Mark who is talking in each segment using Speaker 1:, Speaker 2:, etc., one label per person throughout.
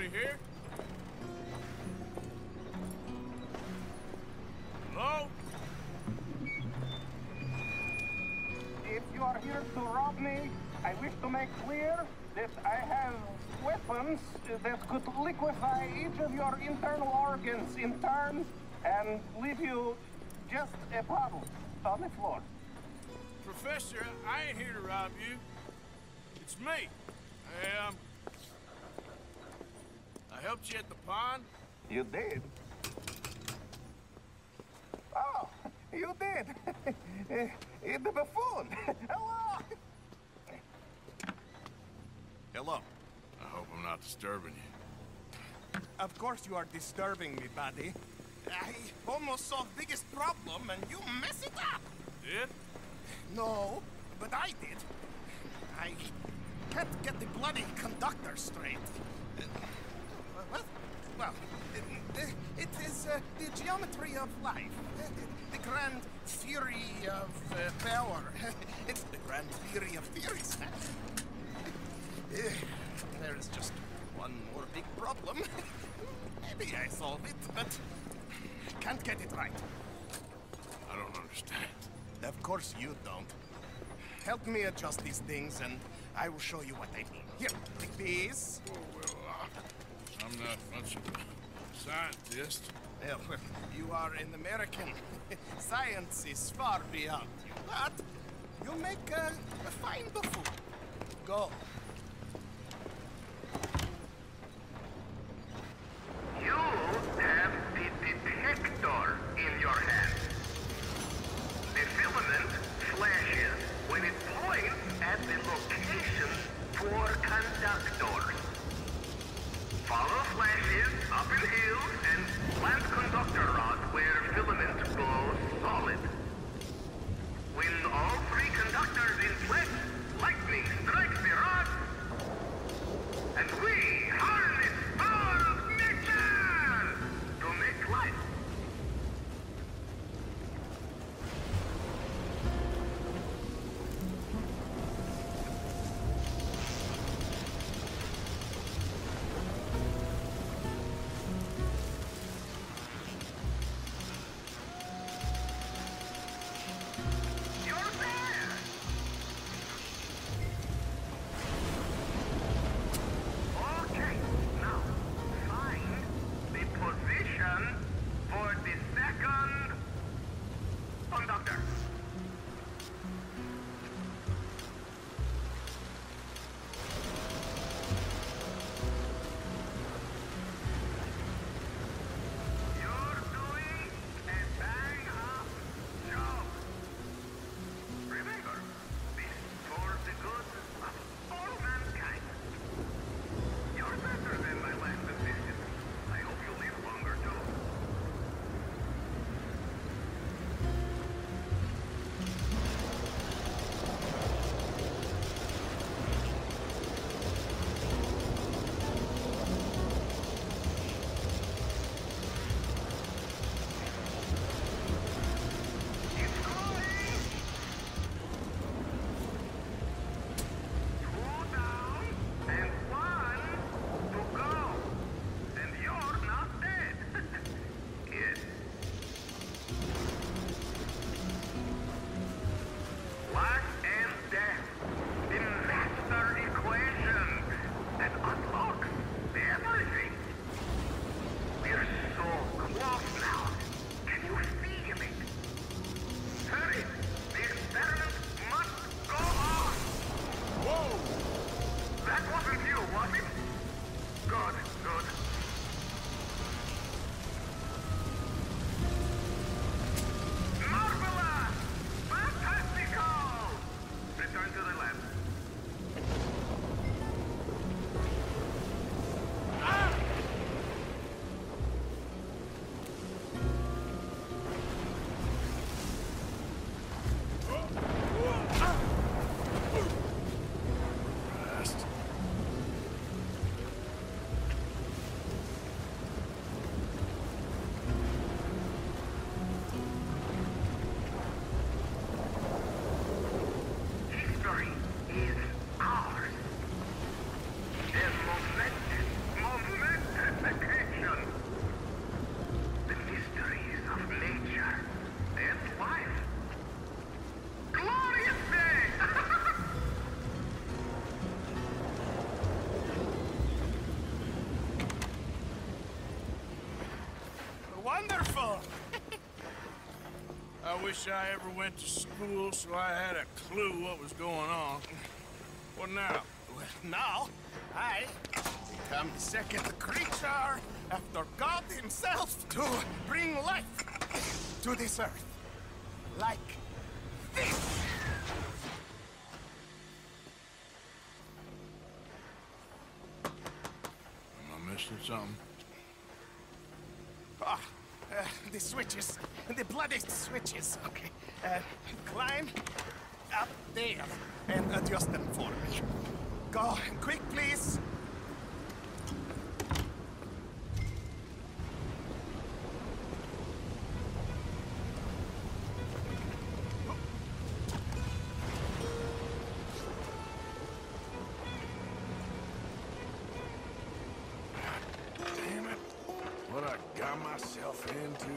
Speaker 1: Anybody here? Hello?
Speaker 2: If you are here to rob me, I wish to make clear that I have weapons that could liquefy each of your internal organs in turn and leave you just a puddle on the floor.
Speaker 1: Professor, I ain't here to rob you. It's me. I helped you at the pond.
Speaker 2: You did? Oh, you did. The buffoon. Hello.
Speaker 3: Hello.
Speaker 1: I hope I'm not disturbing you.
Speaker 3: Of course you are disturbing me, buddy. I almost solved biggest problem and you mess it up.
Speaker 1: Did?
Speaker 3: No, but I did. I can't get the bloody conductor straight. What? Well, it is the geometry of life. The grand theory of power. It's the grand theory of theories. There is just one more big problem. Maybe I solve it, but can't get it right.
Speaker 1: I don't understand.
Speaker 3: Of course you don't. Help me adjust these things and I will show you what I mean. Here, take these.
Speaker 1: Oh, well, I'm not much of a scientist.
Speaker 3: Well, you are an American. Science is far beyond you, but you make a fine buffoon. Go.
Speaker 2: You have the detector in your hand. The filament flashes when it points at the location for conductors. Follow flashes up in hills and plant conductor rod where filament goes solid. When all three conductors inflate, lightning strikes the rod, and we harness power of nature to make life.
Speaker 3: wonderful!
Speaker 1: I wish I ever went to school so I had a clue what was going on. What now?
Speaker 3: Well, now, I become the second creature after God himself to bring life to this earth. Like this!
Speaker 1: Am I missing something?
Speaker 3: Ah, the switches. The bloody switches. Okay. Climb up there and adjust them for me. Go quick, please.
Speaker 1: Damn it. What I got myself into.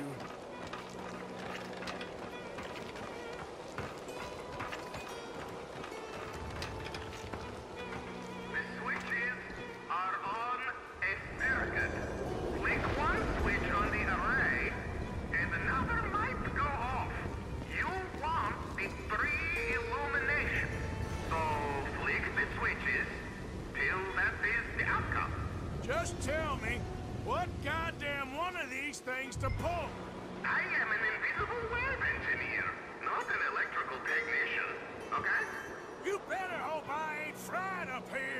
Speaker 4: The switches are on a circuit. Flick one switch on the array, and another might go off. You want the 3 illumination. So flick the switches till that is the outcome.
Speaker 1: Just tell me, what goddamn one of these things to pull?
Speaker 4: I am an invisible web engineer, not an electrical technician. Okay?
Speaker 1: You better hope I ain't fried up here.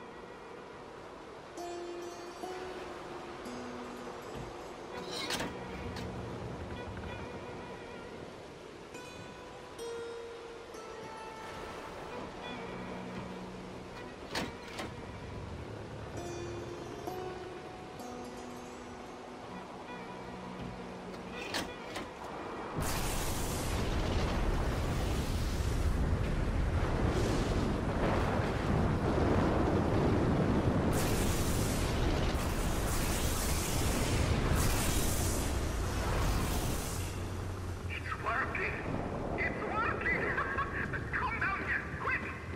Speaker 4: It's working. It's working. Come down here, quick.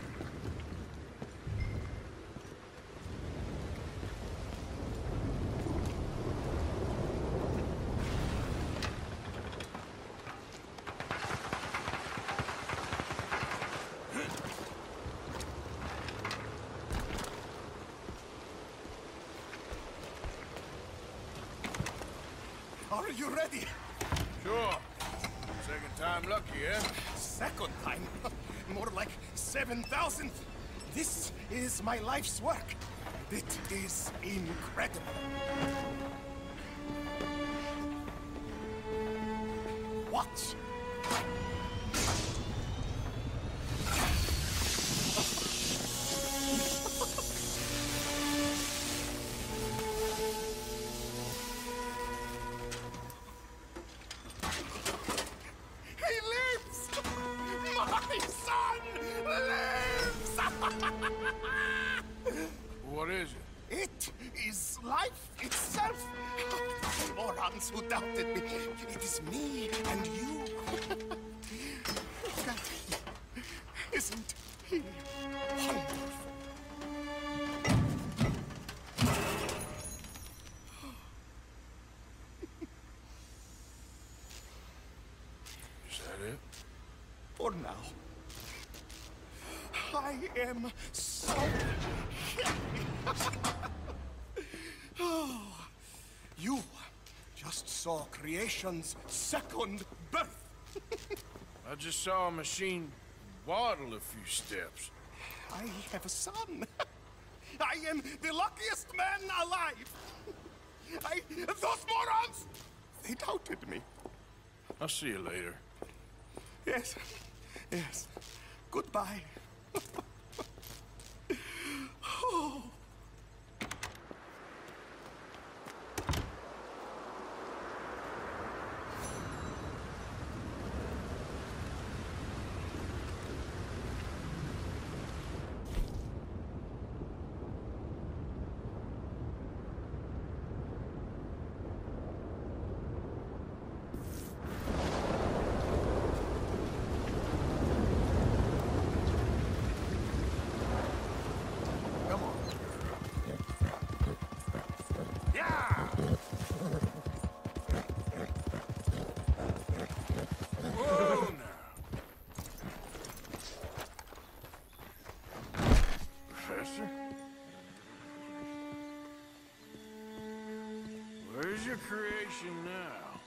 Speaker 3: Are you ready?
Speaker 1: Sure. Second time lucky, eh?
Speaker 3: Second time? More like 7,000th. This is my life's work. It is incredible. Watch. He lives! My son lives!
Speaker 1: What is it?
Speaker 3: It is life itself! Morons who doubted me. It is me and you. Look at him. Isn't he wonderful?
Speaker 1: Is that it?
Speaker 3: For now. I am so happy. Oh, you just saw creation's second birth.
Speaker 1: I just saw a machine waddle a few steps.
Speaker 3: I have a son. I am the luckiest man alive. Those morons, they doubted me.
Speaker 1: I'll see you later.
Speaker 3: Yes, yes. Goodbye. Oh.
Speaker 1: Where's your creation now?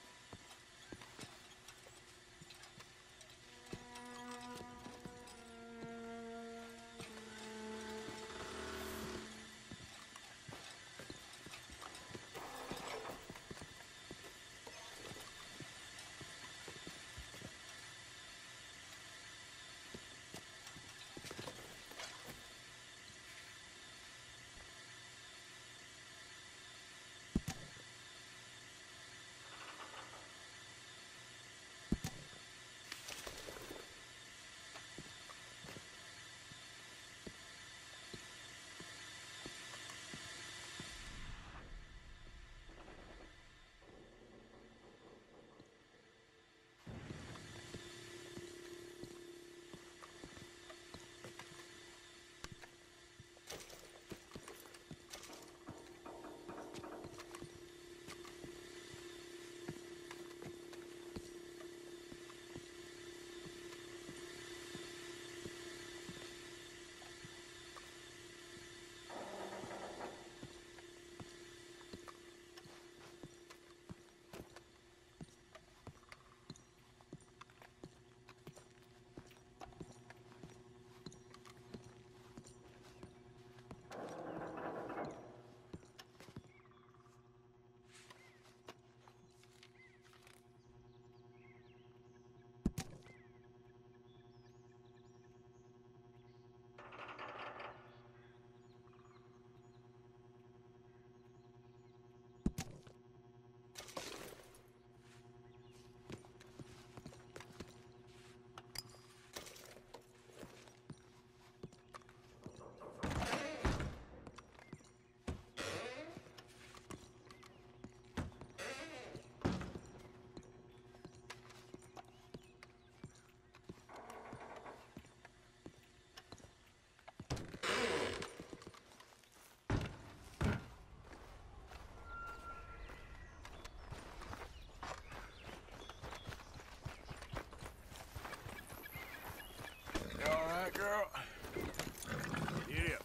Speaker 1: You all right, girl? Yeah.